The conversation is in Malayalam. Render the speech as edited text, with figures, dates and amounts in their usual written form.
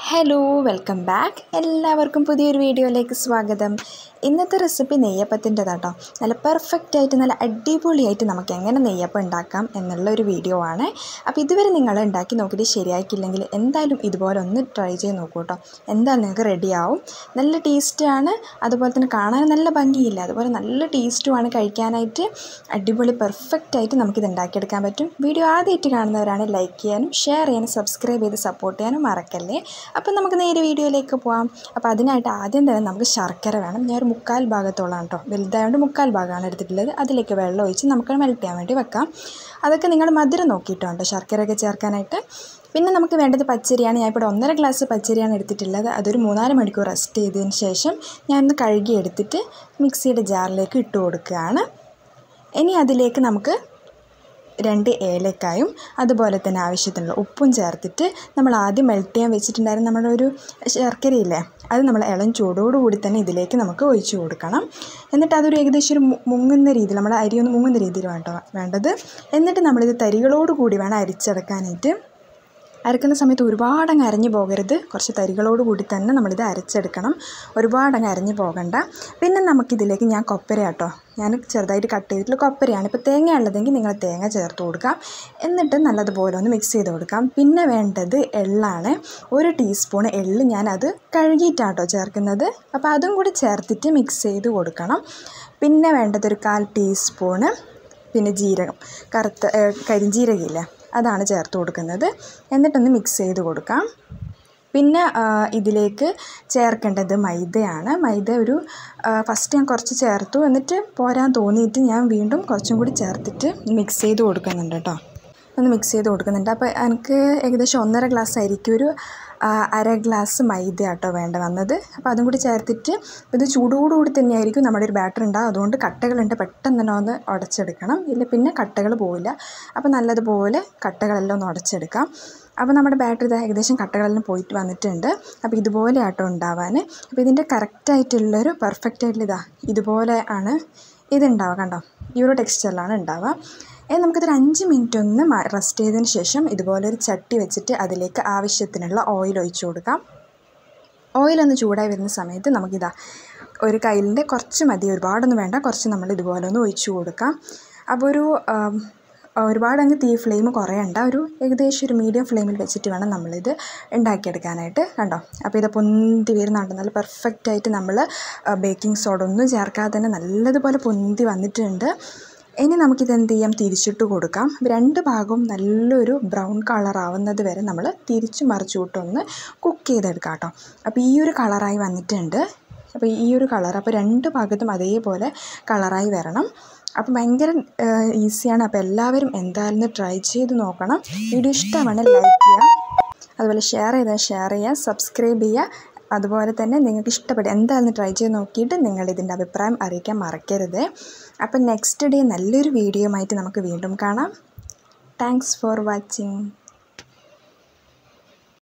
Hello welcome back. എല്ലാവർക്കും പുതിയൊരു വീഡിയോയിലേക്ക് സ്വാഗതം. ഇന്നത്തെ റെസിപ്പി നെയ്യപ്പത്തിൻ്റെതാട്ടോ. നല്ല പെർഫെക്റ്റായിട്ട് നല്ല അടിപൊളിയായിട്ട് നമുക്ക് എങ്ങനെ നെയ്യപ്പം ഉണ്ടാക്കാം എന്നുള്ളൊരു വീഡിയോ ആണ്. അപ്പോൾ ഇതുവരെ നിങ്ങൾ ഉണ്ടാക്കി നോക്കിയിട്ട് ശരിയാക്കിയില്ലെങ്കിൽ എന്തായാലും ഇതുപോലെ ഒന്ന് ട്രൈ ചെയ്ത് നോക്കൂ കേട്ടോ. എന്തായാലും നിങ്ങൾക്ക് റെഡിയാവും. നല്ല ടേസ്റ്റാണ്, അതുപോലെ തന്നെ കാണാൻ നല്ല ഭംഗിയില്ല, അതുപോലെ നല്ല ടേസ്റ്റുമാണ്. കഴിക്കാനായിട്ട് അടിപൊളി പെർഫെക്റ്റായിട്ട് നമുക്കിത് ഉണ്ടാക്കിയെടുക്കാൻ പറ്റും. വീഡിയോ ആദ്യമായിട്ട് കാണുന്നവരാണ് ലൈക്ക് ചെയ്യാനും ഷെയർ ചെയ്യാനും സബ്സ്ക്രൈബ് ചെയ്ത് സപ്പോർട്ട് ചെയ്യാനും മറക്കല്ലേ. അപ്പോൾ നമുക്ക് നേരെ വീഡിയോയിലേക്ക് പോകാം. അപ്പോൾ അതിനായിട്ട് ആദ്യം തന്നെ നമുക്ക് ശർക്കര വേണം. ഞാൻ ഒരു 3/4 ഭാഗത്തോളം കേട്ടോ, വലുതായതുകൊണ്ട് 3/4 ഭാഗമാണ് എടുത്തിട്ടുള്ളത്. അതിലേക്ക് വെള്ളം ഒഴിച്ച് നമുക്ക് മെൽറ്റ് ചെയ്യാൻ വേണ്ടി വെക്കാം. അതൊക്കെ നിങ്ങൾ മധുരം നോക്കിയിട്ടുണ്ട് ശർക്കരയൊക്കെ ചേർക്കാനായിട്ട്. പിന്നെ നമുക്ക് വേണ്ടത് പച്ചരിയാണ്. ഞാൻ ഇപ്പോൾ 1.5 ഗ്ലാസ് പച്ചരിയാണ് എടുത്തിട്ടുള്ളത്. അതൊരു 3-4 മണിക്കൂർ റെസ്റ്റ് ചെയ്തതിന് ശേഷം ഞാനൊന്ന് കഴുകി എടുത്തിട്ട് മിക്സിയുടെ ജാറിലേക്ക് ഇട്ട് കൊടുക്കുകയാണ്. ഇനി അതിലേക്ക് നമുക്ക് 2 ഏലക്കായും അതുപോലെ തന്നെ ആവശ്യത്തിനുള്ള ഉപ്പും ചേർത്തിട്ട് നമ്മൾ ആദ്യം മെൽറ്റ് ചെയ്യാൻ വെച്ചിട്ടുണ്ടായിരുന്ന നമ്മുടെ ഒരു ശർക്കരയില്ലേ, അത് നമ്മൾ ഇളം ചൂടോടുകൂടി തന്നെ ഇതിലേക്ക് നമുക്ക് ഒഴിച്ചു കൊടുക്കണം. എന്നിട്ട് അതൊരു ഏകദേശം ഒരു മുങ്ങുന്ന രീതിയിൽ, നമ്മുടെ അരി ഒന്ന് മുങ്ങുന്ന രീതിയിൽ വേണ്ടത്. എന്നിട്ട് നമ്മളിത് തരികളോട് കൂടി വേണം അരിച്ചെടുക്കാനായിട്ട്. അരക്കുന്ന സമയത്ത് ഒരുപാടങ്ങ് അരഞ്ഞു പോകരുത്, കുറച്ച് തരികളോട് കൂടി തന്നെ നമ്മളിത് അരച്ചെടുക്കണം. ഒരുപാടങ്ങ് അരഞ്ഞു പോകണ്ട. പിന്നെ നമുക്കിതിലേക്ക് ഞാൻ കൊപ്പര കേട്ടോ, ഞാൻ ചെറുതായിട്ട് കട്ട് ചെയ്തിട്ടുള്ള കൊപ്പരയാണ്. ഇപ്പോൾ തേങ്ങ ഉള്ളതെങ്കിൽ നിങ്ങൾ തേങ്ങ ചേർത്ത് കൊടുക്കാം. എന്നിട്ട് നല്ലതുപോലെ ഒന്ന് മിക്സ് ചെയ്ത് കൊടുക്കാം. പിന്നെ വേണ്ടത് എള്ളാണ്. 1 ടീസ്പൂൺ എള്ള് ഞാനത് കഴുകിയിട്ടാട്ടോ ചേർക്കുന്നത്. അപ്പോൾ അതും കൂടി ചേർത്തിട്ട് മിക്സ് ചെയ്ത് കൊടുക്കണം. പിന്നെ വേണ്ടത് ഒരു 1/4 ടീസ്പൂണ് പിന്നെ ജീരകം, കരിഞ്ജീരകമില്ലേ, അതാണ് ചേർത്ത് കൊടുക്കുന്നത്. എന്നിട്ടൊന്ന് മിക്സ് ചെയ്ത് കൊടുക്കാം. പിന്നെ ഇതിലേക്ക് ചേർക്കേണ്ടത് മൈദയാണ്. മൈദ ഒരു ഫസ്റ്റ് ഞാൻ കുറച്ച് ചേർത്തു, എന്നിട്ട് പോരാൻ തോന്നിയിട്ട് ഞാൻ വീണ്ടും കുറച്ചും കൂടി ചേർത്തിട്ട് മിക്സ് ചെയ്ത് കൊടുക്കുന്നുണ്ട് കേട്ടോ. ഒന്ന് മിക്സ് ചെയ്ത് കൊടുക്കുന്നുണ്ട്. അപ്പോൾ എനിക്ക് ഏകദേശം 1.5 ഗ്ലാസ് അരിക്ക് ഒരു 1/2 ഗ്ലാസ് മൈദ കേട്ടോ വേണ്ട വന്നത്. അപ്പോൾ അതും കൂടി ചേർത്തിട്ട് ഇത് ചൂടോടുകൂടി തന്നെയായിരിക്കും നമ്മുടെ ഒരു ബാറ്റർ ഉണ്ടാകും. അതുകൊണ്ട് കട്ടകളുണ്ട്, പെട്ടെന്ന് തന്നെ ഒന്ന് ഉടച്ചെടുക്കണം, ഇല്ല പിന്നെ കട്ടകൾ പോവില്ല. അപ്പോൾ നല്ലതുപോലെ കട്ടകളെല്ലാം ഒന്ന് ഉടച്ചെടുക്കാം. അപ്പോൾ നമ്മുടെ ബാറ്ററി ഇതാ ഏകദേശം കട്ടകളെല്ലാം പോയിട്ട് വന്നിട്ടുണ്ട്. അപ്പോൾ ഇതുപോലെ ആട്ടോ ഉണ്ടാവാൻ. അപ്പോൾ ഇതിൻ്റെ കറക്റ്റായിട്ടുള്ളൊരു പെർഫെക്റ്റായിട്ടുള്ള ഇതുപോലെ ആണ് ഇതുണ്ടാവുക. കണ്ടോ, ഈ ഒരു ടെക്സ്ചറിലാണ് ഉണ്ടാവുക. നമുക്കിതൊരു 5 മിനിറ്റ് ഒന്ന് റെസ്റ്റ് ചെയ്തതിന് ശേഷം ഇതുപോലെ ഒരു ചട്ടി വെച്ചിട്ട് അതിലേക്ക് ആവശ്യത്തിനുള്ള ഓയിൽ ഒഴിച്ചു കൊടുക്കാം. ഓയിലൊന്ന് ചൂടായി വരുന്ന സമയത്ത് നമുക്കിതാ ഒരു കയ്യിലിൻ്റെ കുറച്ച് മതി, ഒരുപാടൊന്നും വേണ്ട, കുറച്ച് നമ്മൾ ഇതുപോലെ ഒന്ന് ഒഴിച്ചു കൊടുക്കാം. അപ്പോൾ ഒരുപാടങ്ങ് തീ ഫ്ലെയിം കുറയണ്ട, ഒരു ഏകദേശം ഒരു മീഡിയം ഫ്ലെയിമിൽ വെച്ചിട്ട് വേണം നമ്മളിത് ഉണ്ടാക്കിയെടുക്കാനായിട്ട്. കണ്ടോ, അപ്പോൾ ഇത് പൊന്തി വരുന്നുണ്ട്. നല്ല പെർഫെക്റ്റായിട്ട് നമ്മൾ ബേക്കിംഗ് സോഡ ഒന്നും ചേർക്കാതെ തന്നെ നല്ലതുപോലെ പൊന്തി വന്നിട്ടുണ്ട്. ഇനി നമുക്കിതെന്ത് ചെയ്യാം, തിരിച്ചിട്ട് കൊടുക്കാം. 2 ഭാഗവും നല്ലൊരു ബ്രൗൺ കളർ ആവുന്നത് വരെ നമ്മൾ തിരിച്ചു മറിച്ചുവിട്ടൊന്ന് കുക്ക് ചെയ്തെടുക്കാം കേട്ടോ. അപ്പോൾ ഈ ഒരു കളറായി വന്നിട്ടുണ്ട്. അപ്പോൾ ഈ ഒരു കളർ, അപ്പോൾ 2 ഭാഗത്തും അതേപോലെ കളറായി വരണം. അപ്പോൾ ഭയങ്കര ഈസിയാണ്. അപ്പോൾ എല്ലാവരും എന്തായാലും ട്രൈ ചെയ്ത് നോക്കണം. വീഡിയോ ഇഷ്ടമാണ് ലൈക്ക് ചെയ്യുക, അതുപോലെ ഷെയർ ചെയ്യുക, സബ്സ്ക്രൈബ് ചെയ്യുക. അതുപോലെ തന്നെ നിങ്ങൾക്ക് ഇഷ്ടപ്പെടും എന്തായാലും ട്രൈ ചെയ്ത് നോക്കിയിട്ട് നിങ്ങളിതിൻ്റെ അഭിപ്രായം അറിയിക്കാൻ മറക്കരുത്. അപ്പം നെക്സ്റ്റ് ഡേ നല്ലൊരു വീഡിയോ ആയിട്ട് നമുക്ക് വീണ്ടും കാണാം. Thanks for watching.